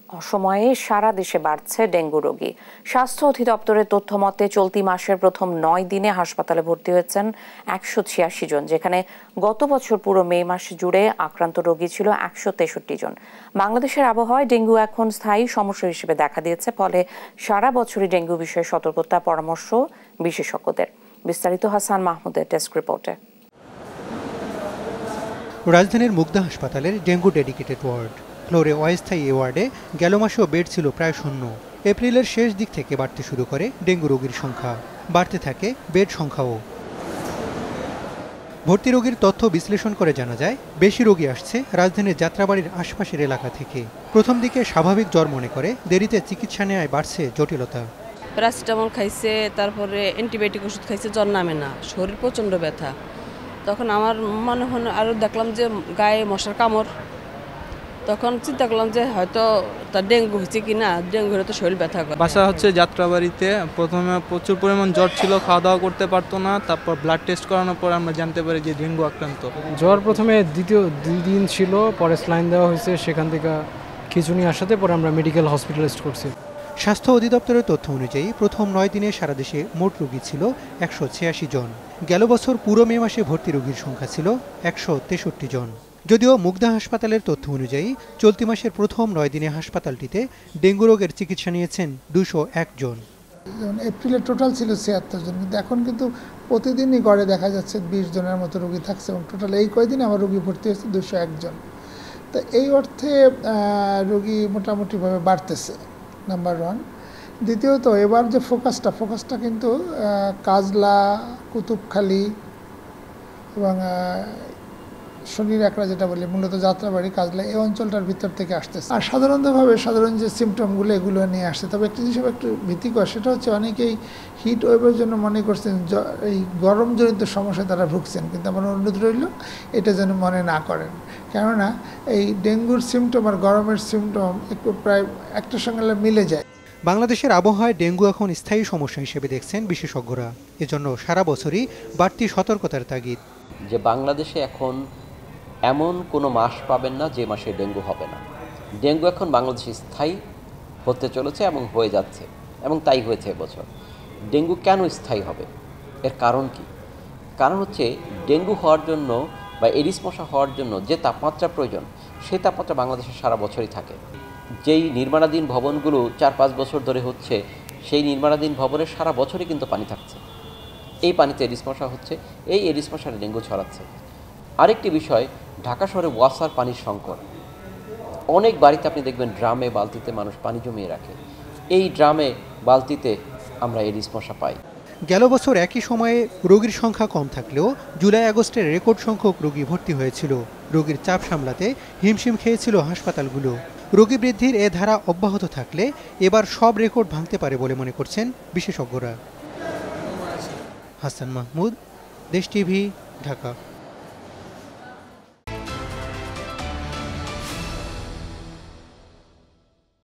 অসময়ে সারা দেশে বাড়ছে ডেঙ্গু রোগী। স্বাস্থ্য অধিদপ্তরের তথ্য মতে চলতি মাসের প্রথম 9 দিনে হাসপাতালে ভর্তি হয়েছেন 186 জন, যেখানে গত বছর পুরো মে মাস জুড়ে আক্রান্ত রোগী ছিল 163 জন। বাংলাদেশের আবহাওয়ায় ডেঙ্গু এখন স্থায়ী সমস্যা হিসেবে দেখা দিয়েছে, ফলে সারা বছরই ডেঙ্গু বিষয়ে সতর্কতা পরামর্শ বিশেষজ্ঞদের। বিস্তারিত হাসান মাহমুদের ডেস্ক রিপোর্টে। রাজধানীর মুগদা হাসপাতালের ডেঙ্গু ডেডিকেটেড ওয়ার্ড ফ্লোরে অস্থায়ী এ ওয়ার্ডে গেল মাসেও বেড ছিল প্রায় শূন্য। এপ্রিলের শেষ দিক থেকে বাড়তে শুরু করে ডেঙ্গু রোগীর সংখ্যা, বাড়তে থাকে বেড সংখ্যাও। ভর্তি রোগীর তথ্য বিশ্লেষণ করে জানা যায় বেশি রোগী আসছে রাজধানীর যাত্রাবাড়ির আশপাশের এলাকা থেকে। প্রথম দিকে স্বাভাবিক জ্বর মনে করে দেরিতে চিকিৎসা নেওয়ায় বাড়ছে জটিলতা। প্যারাসিটামল খাইছে, তারপরে অ্যান্টিবায়োটিক ওষুধ খাইছে, জ্বর নামে না, শরীর প্রচণ্ড ব্যথা। তখন আমার মনে হয় আরও দেখলাম যে গায়ে মশার কামড়, তখন চিন্তা করলাম যে হয়তো তার ডেঙ্গু হয়েছে কি না, ডেঙ্গু হলে তো শরীর ব্যথা করে। বাসা হচ্ছে যাত্রাবাড়িতে, প্রথমে প্রচুর পরিমাণ জ্বর ছিল, খাওয়া দাওয়া করতে পারতো না। তারপর ব্লাড টেস্ট করানোর পর আমরা জানতে পারি যে ডেঙ্গু আক্রান্ত। জ্বর প্রথমে 2 দিন ছিল, পরে স্লাইন দেওয়া হয়েছে, সেখান থেকে খিঁচুনি আসাতে পরে আমরা মেডিকেল হসপিটালাইজড করছি। স্বাস্থ্য অধিদপ্তরের তথ্য অনুযায়ী প্রথম 9 দিনে সারা দেশে মোট রোগী ছিল 186 জন। গেল বছর পুরো মে মাসে ভর্তি রোগীর সংখ্যা ছিল 163 জন। যদিও মুগদা হাসপাতালের তথ্য অনুযায়ী চলতি মাসের প্রথম 9 দিনে হাসপাতালটিতে ডেঙ্গু রোগের চিকিৎসা নিয়েছেন 201 জন। এপ্রিলে টোটাল ছিল 76 জন, কিন্তু এখন কিন্তু প্রতিদিনই গড়ে দেখা যাচ্ছে 20 জনের মতো রোগী থাকছে, এবং টোটাল এই কয়দিনে আমার রোগী ভর্তি হয়েছে 201 জন। তো এই অর্থে রোগী মোটামুটিভাবে বাড়তেছে, নাম্বার 1। দ্বিতীয়ত এবার যে ফোকাসটা কিন্তু কাজলা, কুতুবখালী এবং শনির একরা যেটা বলি, মূলত যাত্রাবাড়ি, কাজলা, এই অঞ্চলটার ভিতর থেকে আসতেছে। আর সাধারণ যে সিমটমগুলো এগুলো নিয়ে আসছে। তবে একটা জিনিস একটু ভীতিকর, সেটা হচ্ছে অনেকেই হিট ওয়েভের জন্য মনে করছেন এই গরমজনিত সমস্যায় তারা ভুগছেন, কিন্তু আমার অনুরোধ রইল এটা যেন মনে না করেন, কেননা এই ডেঙ্গুর সিমটম আর গরমের সিমটম একটু প্রায় একটার সঙ্গে মিলে যায়। বাংলাদেশের আবহাওয়ায় ডেঙ্গু এখন স্থায়ী সমস্যা হিসেবে দেখছেন বিশেষজ্ঞরা। এজন্য সারা বছরই বাড়তি সতর্কতার তাগিদ। যে বাংলাদেশে এখন এমন কোনো মাস পাবেন না যে মাসে ডেঙ্গু হবে না। ডেঙ্গু এখন বাংলাদেশে স্থায়ী হতে চলেছে এবং হয়ে যাচ্ছে, এবং তাই হয়েছে এবছর। ডেঙ্গু কেন স্থায়ী হবে, এর কারণ কি? কারণ হচ্ছে ডেঙ্গু হওয়ার জন্য বা এডিস মশা হওয়ার জন্য যে তাপমাত্রা প্রয়োজন, সেই তাপমাত্রা বাংলাদেশে সারা বছরই থাকে। যেই নির্মাণাধীন ভবনগুলো 4-5 বছর ধরে হচ্ছে, সেই নির্মাণাধীন ভবনের সারা বছরই কিন্তু পানি থাকছে। এই পানিতে এডিস মশা হচ্ছে, এই এডিস মশার ডেঙ্গু ছড়াচ্ছে। আরেকটি বিষয়, ঢাকা শহরে ওয়াসার পানির সংকট। অনেক বাড়িতে আপনি দেখবেন ড্রামে, বালতিতে মানুষ পানি জমিয়ে রাখে। এই ড্রামে, বালতিতে আমরা এডিস মশা পাই। গেল বছর একই সময়ে রোগীর সংখ্যা কম থাকলেও জুলাই-আগস্টের রেকর্ড সংখ্যক রোগী ভর্তি হয়েছিল। রোগীর চাপ সামলাতে হিমশিম খেয়েছিল হাসপাতালগুলো। রোগী বৃদ্ধির এ ধারা অব্যাহত থাকলে এবার সব রেকর্ড ভাঙতে পারে বলে মনে করছেন বিশেষজ্ঞরা। হাসান মাহমুদ, দেশ টিভি, ঢাকা।